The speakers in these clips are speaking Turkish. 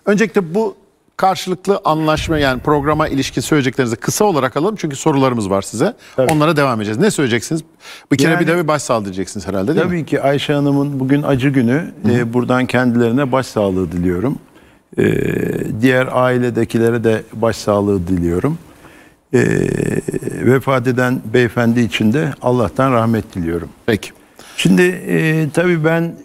Öncelikle bu karşılıklı anlaşma, yani programa ilişkin söyleyeceklerinizi kısa olarak alalım. Çünkü sorularımız var size. Tabii. Onlara devam edeceğiz. Ne söyleyeceksiniz? Bir kere bir de bir başsağlığı diyeceksiniz herhalde, değil mi? Tabii ki Ayşe Hanım'ın bugün acı günü. Buradan kendilerine başsağlığı diliyorum. Diğer ailedekilere de başsağlığı diliyorum. Vefat eden beyefendi için de Allah'tan rahmet diliyorum. Peki. Şimdi tabii ben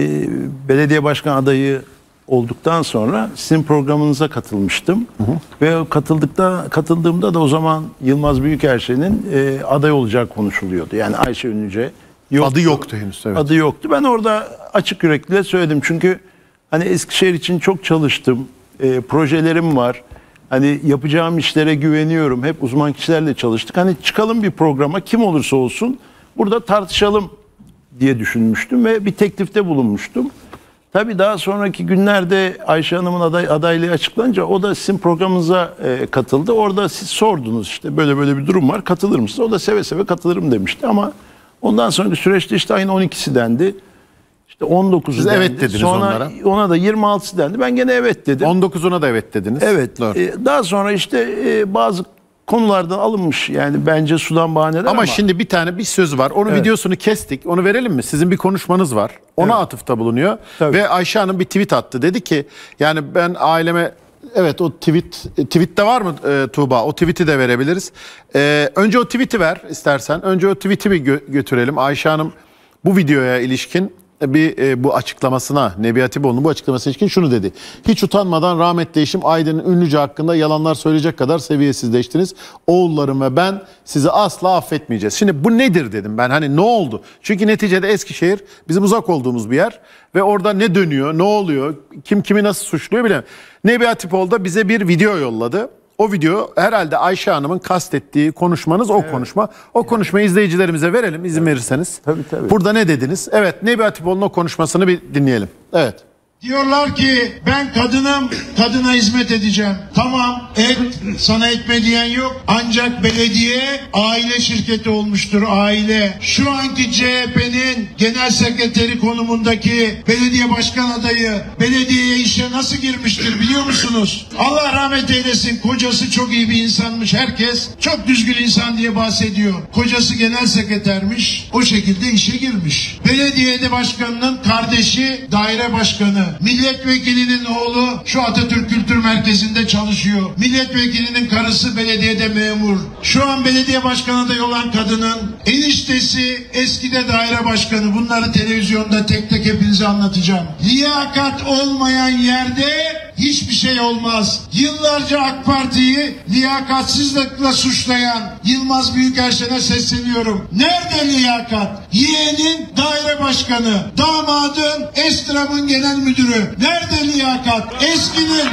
belediye başkan adayı olduktan sonra sizin programınıza katılmıştım. Ve katıldığımda da o zaman Yılmaz Büyükerşen'in aday olacağı konuşuluyordu. Yani Ayşe Ünlüce yoktu. Adı yoktu henüz. Evet. Adı yoktu. Ben orada açık yürekliyle söyledim. Çünkü hani Eskişehir için çok çalıştım. Projelerim var. Hani yapacağım işlere güveniyorum. Hep uzman kişilerle çalıştık. Hani çıkalım bir programa, kim olursa olsun burada tartışalım diye düşünmüştüm ve bir teklifte bulunmuştum. Tabii daha sonraki günlerde Ayşe Hanım'ın adaylığı açıklanınca o da sizin programınıza katıldı. Orada siz sordunuz, işte böyle böyle bir durum var, katılır mısınız? O da seve seve katılırım demişti ama ondan sonraki süreçte işte ayın 12'si dendi. İşte 19'u Siz dendi. evet dediniz sonra onlara. Ona da 26'sı dendi. Ben gene evet dedim. 19'una da evet dediniz. Evet. Daha sonra işte bazı konulardan alınmış, yani bence sudan bahaneler ama şimdi bir söz var. Onun videosunu kestik. Onu verelim mi? Sizin bir konuşmanız var. Ona atıfta bulunuyor. Tabii. Ve Ayşe Hanım bir tweet attı. Dedi ki yani ben aileme, evet, o tweette var mı Tuğba? O tweet'i de verebiliriz. Önce o tweet'i ver istersen. Önce o tweet'i bir götürelim. Ayşe Hanım bu videoya ilişkin bu açıklamasına, Nebi Hatipoğlu'nun bu açıklamasına ilişkin şunu dedi. Hiç utanmadan rahmetli eşim Aydın Ünlüce hakkında yalanlar söyleyecek kadar seviyesizleştiniz. Oğullarım ve ben sizi asla affetmeyeceğiz. Şimdi bu nedir dedim ben, hani ne oldu? Çünkü neticede Eskişehir bizim uzak olduğumuz bir yer ve orada ne dönüyor, ne oluyor, kim kimi nasıl suçluyor bilemem. Nebi Hatipoğlu da bize bir video yolladı. O video herhalde Ayşe Hanım'ın kastettiği konuşmanız, o konuşma. O konuşmayı izleyicilerimize verelim izin verirseniz. Tabii. Burada ne dediniz? Evet, Nebi Hatipoğlu'nun o konuşmasını bir dinleyelim. Evet. Diyorlar ki ben kadınım, kadına hizmet edeceğim. Tamam, et, sana etme diyen yok. Ancak belediye aile şirketi olmuştur, aile. Şu anki CHP'nin genel sekreteri konumundaki belediye başkan adayı belediyeye işe nasıl girmiştir biliyor musunuz? Allah rahmet eylesin, kocası çok iyi bir insanmış. Herkes çok düzgün insan diye bahsediyor. Kocası genel sekretermiş, o şekilde işe girmiş. Belediyede başkanının kardeşi daire başkanı. Milletvekilinin oğlu şu Atatürk Kültür Merkezi'nde çalışıyor. Milletvekilinin karısı belediyede memur. Şu an belediye başkanı adayı olan kadının eniştesi eskide daire başkanı. Bunları televizyonda tek tek hepinize anlatacağım. Liyakat olmayan yerde hiçbir şey olmaz. Yıllarca AK Parti'yi liyakatsizlikle suçlayan Yılmaz Büyükerşen'e sesleniyorum. Nerede liyakat? Yeğenin daire başkanı, damadın Estram'ın genel müdürü. Nerede liyakat? Eskinin.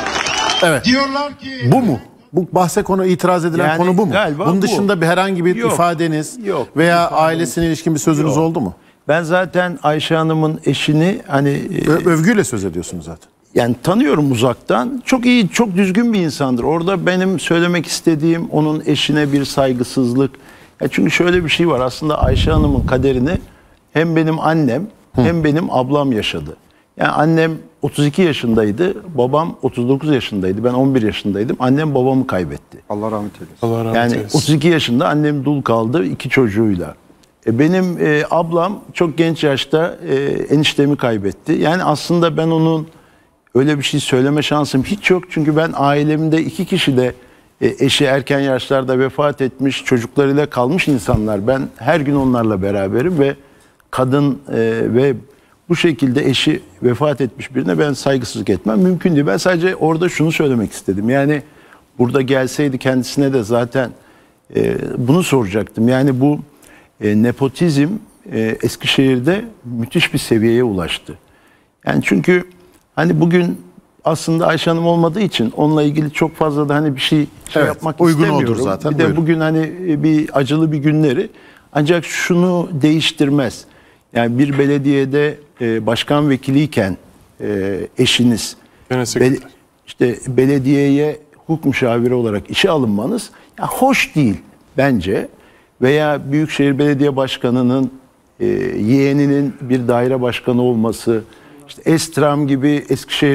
Evet. Diyorlar ki... Bu mu? Bu bahse konu, itiraz edilen Yani konu bu mu? Bunun dışında bir herhangi bir Yok. ifadeniz Yok. veya ailesine ilişkin bir sözünüz oldu mu? Ben zaten Ayşe Hanım'ın eşini hani Övgüyle söz ediyorsunuz zaten. yani tanıyorum uzaktan. Çok iyi, çok düzgün bir insandır. Orada benim söylemek istediğim onun eşine bir saygısızlık. Ya çünkü şöyle bir şey var. Aslında Ayşe Hanım'ın kaderini hem benim annem hem benim ablam yaşadı. Yani annem 32 yaşındaydı, babam 39 yaşındaydı. Ben 11 yaşındaydım. Annem babamı kaybetti. Allah rahmet eylesin. Allah rahmet Yani 32 yaşında annem dul kaldı 2 çocuğuyla. Benim ablam çok genç yaşta eniştemi kaybetti. Yani aslında ben onun öyle bir şey söyleme şansım hiç yok. Çünkü ben ailemde 2 kişi de eşi erken yaşlarda vefat etmiş, çocuklarıyla kalmış insanlar. Ben her gün onlarla beraberim ve kadın ve bu şekilde eşi vefat etmiş birine ben saygısızlık etmem mümkün değil. Ben sadece orada şunu söylemek istedim. Yani burada gelseydi kendisine de zaten bunu soracaktım. Yani bu nepotizm Eskişehir'de müthiş bir seviyeye ulaştı. Yani çünkü hani bugün aslında Ayşe Hanım olmadığı için onunla ilgili çok fazla da hani bir şey yapmak uygun istemiyorum. olur zaten. Bir de bugün hani bir acılı bir günleri, ancak şunu değiştirmez. Yani bir belediyede başkan vekiliyken eşiniz işte belediyeye hukuk müşaviri olarak işe alınmanız ya hoş değil bence. Veya Büyükşehir Belediye Başkanı'nın yeğeninin bir daire başkanı olması, işte Estram gibi Eskişehir'in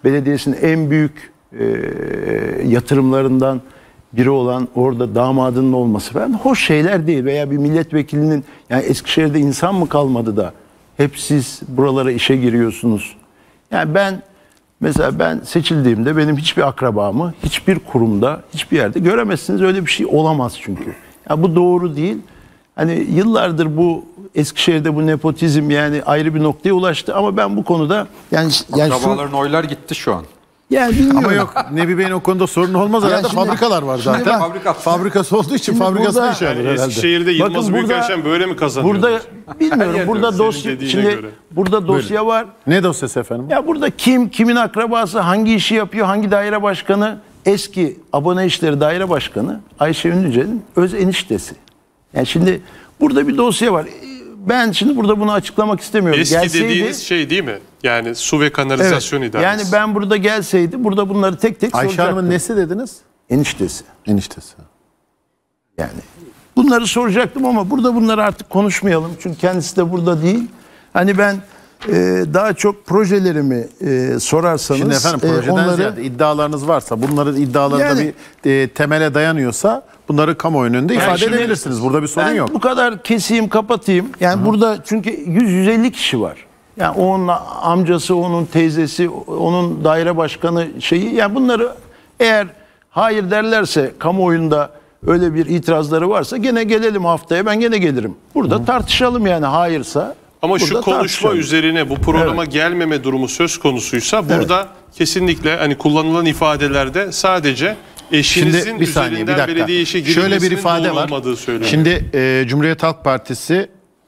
Belediyesi'nin en büyük yatırımlarından biri olan orada damadının olması falan hoş şeyler değil. Veya bir milletvekilinin, yani Eskişehir'de insan mı kalmadı da hep siz buralara işe giriyorsunuz. Yani mesela ben seçildiğimde benim hiçbir akrabamı hiçbir kurumda, hiçbir yerde göremezsiniz. Öyle bir şey olamaz çünkü. Ya bu doğru değil. Hani yıllardır bu Eskişehir'de bu nepotizm yani ayrı bir noktaya ulaştı ama ben bu konuda yani Akrabaların oylar gitti şu an. yani bilmiyorum. Ama yok, Nebi Bey'in o konuda sorun olmaz herhalde. şimdi- Fabrikalar var zaten. Fabrikası olduğu için fabrikasına burada- iş alır Yani herhalde. Eskişehir'de Yılmaz Bakın burada- Büyükelçen böyle mi kazanıyor? Burada bilmiyorum. Burada Senin dosya dediğine şimdi göre. burada dosya var. Ne dosyası efendim? Ya burada kimin akrabası, hangi işi yapıyor, hangi daire başkanı, eski abone işleri daire başkanı Ayşe Ünlüce'nin öz eniştesi. Yani şimdi burada bir dosya var. Ben şimdi burada bunu açıklamak istemiyorum. Eski dediğiniz şey değil mi? Yani su ve kanalizasyon idaresi. yani ben burada gelseydi burada bunları tek tek Ayşe soracaktım. Hanım'ın nesi dediniz? Eniştesi. Eniştesi. Yani bunları soracaktım ama burada bunları artık konuşmayalım. Çünkü kendisi de burada değil. Hani ben daha çok projelerimi sorarsanız Şimdi efendim projeden ziyade iddialarınız varsa, bunların iddiaları da Yani- bir temele dayanıyorsa bunları kamuoyunun önünde ifade şimdi edebilirsiniz. Burada bir sorun ben yok. bu kadar keseyim kapatayım. Yani burada çünkü 100-150 kişi var. Yani onun amcası, onun teyzesi, onun daire başkanı şeyi. Yani bunları eğer hayır derlerse kamuoyunda öyle bir itirazları varsa gene gelelim haftaya, ben gene gelirim. Burada tartışalım yani hayırsa. Ama şu burada konuşma tartışalım. üzerine bu programa gelmeme durumu söz konusuysa burada kesinlikle hani kullanılan ifadelerde sadece eşinizin Şimdi bir saniye, bir üzerinden dakika. belediye işe Şöyle bir girilmesinin ifade doğru var. olmadığı söyleniyor. Şimdi Cumhuriyet Halk Partisi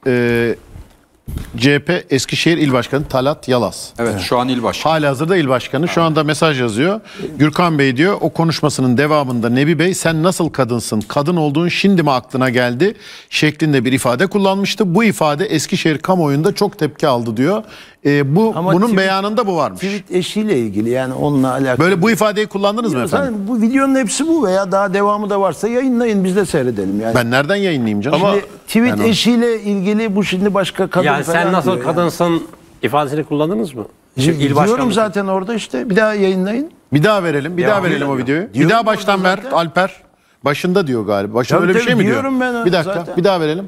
CHP Eskişehir İl Başkanı Talat Yalaz. Evet, şu an il başkanı. Halihazırda il başkanı. Şu anda mesaj yazıyor. Gürkan Bey diyor, o konuşmasının devamında Nebi Bey sen nasıl kadınsın? Kadın olduğun şimdi mi aklına geldi? Şeklinde bir ifade kullanmıştı. Bu ifade Eskişehir kamuoyunda çok tepki aldı diyor. Ama Bunun tweet- beyanında bu varmış. Tweet eşiyle ilgili yani onunla alakalı. Böyle bu ifadeyi kullandınız mı efendim? Zaten bu videonun hepsi bu veya daha devamı da varsa yayınlayın biz de seyredelim yani. Ben nereden yayınlayayım canım? Ama- Tweet Yani o- eşiyle ilgili bu şimdi başka kadın Yani falan sen nasıl diyor yani. kadınsın ifadesini kullandınız mı? Şimdi il Diyorum başkanı. zaten orada işte bir daha yayınlayın. Bir daha verelim, bir daha verelim o videoyu. Bir Diyorum daha baştan orada ver zaten. Alper. Başında diyor galiba. Başında Tabii, öyle bir tabii, şey mi diyor? diyorum ben onu Bir dakika, zaten. bir daha verelim.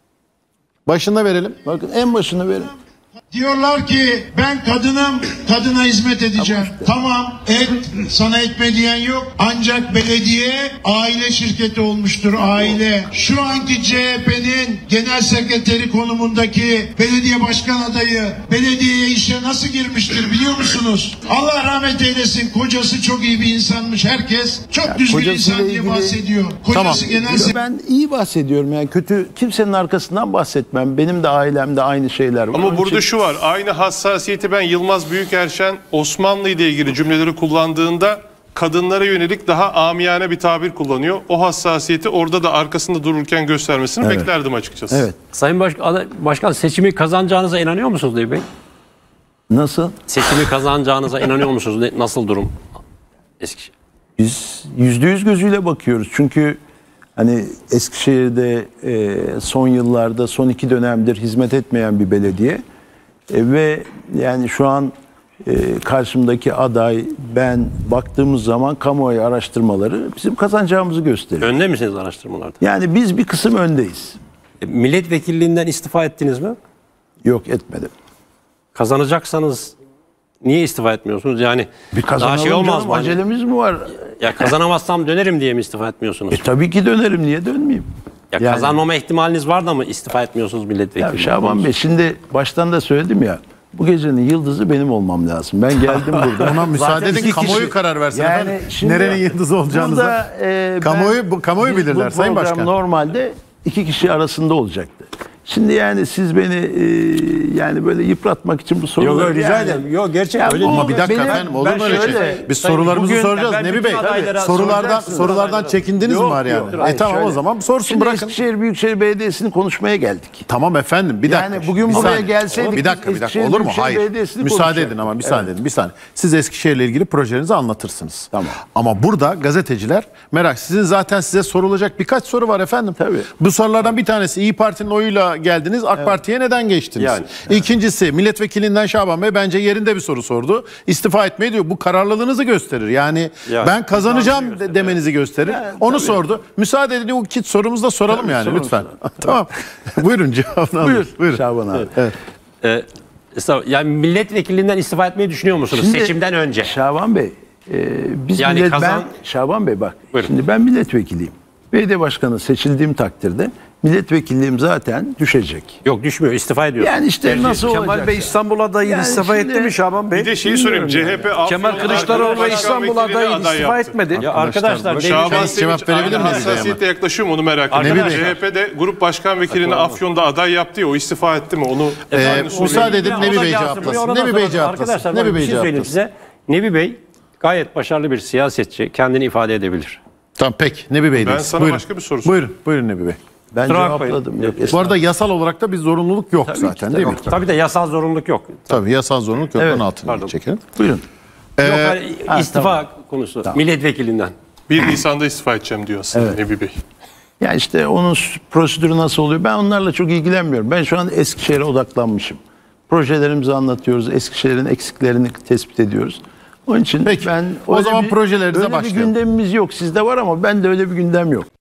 Başında verelim. Bakın en başını verin. Diyorlar ki ben kadınım, kadına hizmet edeceğim. Tamam, sana etme diyen yok. Ancak belediye aile şirketi olmuştur, aile. Şu anki CHP'nin genel sekreteri konumundaki belediye başkan adayı belediyeye işe nasıl girmiştir biliyor musunuz? Allah rahmet eylesin, kocası çok iyi bir insanmış. Herkes çok düzgün kocasıyla insan diye ilgili- bahsediyor. Kocası genel Ben iyi bahsediyorum yani kötü kimsenin arkasından bahsetmem. Benim de ailemde aynı şeyler var. Ama Onun burada için- şu var. Aynı hassasiyeti ben Yılmaz Büyükerşen Osmanlı ile ilgili cümleleri kullandığında kadınlara yönelik daha amiyane bir tabir kullanıyor. O hassasiyeti orada da arkasında dururken göstermesini beklerdim açıkçası. Evet. Sayın Başkan seçimi kazanacağınıza inanıyor musunuz Nebi Bey? Nasıl? Seçimi kazanacağınıza inanıyor musunuz? Nasıl durum Eskişehir? Biz %100 gözüyle bakıyoruz. Çünkü hani Eskişehir'de son yıllarda son 2 dönemdir hizmet etmeyen bir belediye. Ve yani şu an karşımdaki aday ben baktığımız zaman kamuoyu araştırmaları bizim kazanacağımızı gösteriyor. Önde misiniz araştırmalarda? Yani biz bir kısım öndeyiz. Milletvekilliğinden istifa ettiniz mi? Yok etmedim. Kazanacaksanız niye istifa etmiyorsunuz? Yani Bir daha kazanalım şey olmaz canım, mı? Hani, acelemiz mi var? ya kazanamazsam dönerim diye mi istifa etmiyorsunuz? Tabii ki dönerim, niye dönmeyeyim? Ya yani- kazanmama ihtimaliniz var da mı istifa etmiyorsunuz Ya milletvekili? Şaban Bey şimdi baştan da söyledim ya, bu gecenin yıldızı benim olmam lazım. Ben geldim burada. Ona müsaade edin, iki kamuoyu kişi- karar versin Yani efendim. şimdi Nerenin yıldızı olacağınıza. burada, Kamuoyu biz bilirler bu Sayın program Başkan. normalde 2 kişi arasında olacaktı. Şimdi yani siz beni yani böyle yıpratmak için bu soruları... Yok, rica ederim. Yok, gerçekten öyle bu değil. Ama bir dakika benim- efendim, olur mu öyle şöyle- şey? Biz Sayın, sorularımızı bugün soracağız ben Nebi bütün Bey. adaylara Sorulardan soracaksınız. çekindiniz mi Yok, var yani? yok. Hayır, Tamam o şöyle. zaman sorsun Şimdi bırakın. Eskişehir Büyükşehir Belediyesi'ni konuşmaya geldik. Tamam efendim bir dakika. Yani bugün Bir buraya saniye. gelseydik Bir dakika Eskişehir olur mu? Büyükşehir Hayır. Belediyesi'ni Müsaade konuşacaktık. edin ama müsaade edin bir saniye. Siz Eskişehir'le ilgili projenizi anlatırsınız. Tamam. Ama burada gazeteciler sizin zaten size sorulacak birkaç soru var efendim. Tabii. Bu sorulardan bir tanesi İyi Parti'nin oyuyla Sonrasında geldiniz AK Parti'ye neden geçtiniz? Yani. İkincisi milletvekilinden Şaban Bey bence yerinde bir soru sordu. İstifa etmeyi diyor. Bu kararlılığınızı gösterir. Yani ben kazanacağım demenizi gösterir. Onu sordu. Müsaade edin o kit sorumuzu da soralım yani lütfen. Tamam. Buyurun cevabını alın. Buyurun. Şaban abi. Yani milletvekilinden istifa etmeyi düşünüyor musunuz Şimdi, seçimden önce? Şaban Bey, biz Yani Şaban Bey bak, Buyurun. şimdi ben milletvekiliyim. Belediye başkanı seçildiğim takdirde milletvekilliğim zaten düşecek. Yok düşmüyor, istifa ediyor. Yani işte nasıl olacak? Kemal Bey İstanbul adayı Yani istifa şimdi- etti mi Şaban Bey? Bir de şeyi sorayım. CHP Kemal Kılıçdaroğlu İstanbul adayı istifa etmedi. Ya arkadaşlar ne Şaban Cevap Sevinç verebilir aynı miyiz hassasiyetle yaklaşıyor mu onu merak ediyorum. Arkadaşlar- CHP'de grup başkan vekilini Afyon'da aday yaptı ya o istifa etti mi onu? aynı soruyu- Müsaade edin Ya Nebi o da Bey gelsin, cevaplasın. bir ona Nebi da Bey soralım. cevaplasın. Arkadaşlar Nebi Nebi Bey bir şey söyleyeyim cevaplasın. size. Nebi Bey gayet başarılı bir siyasetçi. Kendini ifade edebilir. Tamam peki Nebi Bey Ben deyiz. sana Buyurun. başka bir soru sorayım. Buyurun Nebi Bey. Ben Kusura bakmayın. cevapladım. Yok, Bu arada yasal olarak da bir zorunluluk yok zaten değil mi? Tabii de yasal zorunluluk yok. Tabii yasal zorunluluk yok. Evet, Onun altını çekelim. Buyurun. Yok hani istifa konusu. Milletvekilinden. 1 Nisan'da istifa edeceğim diyor aslında Nebi Bey. Ya işte onun prosedürü nasıl oluyor? Ben onlarla çok ilgilenmiyorum. Ben şu an Eskişehir'e odaklanmışım. Projelerimizi anlatıyoruz. Eskişehir'in eksiklerini tespit ediyoruz. Onun için Peki, ben o zaman projelerinize öyle başlayalım. bir gündemimiz yok. Sizde var ama ben de öyle bir gündem yok.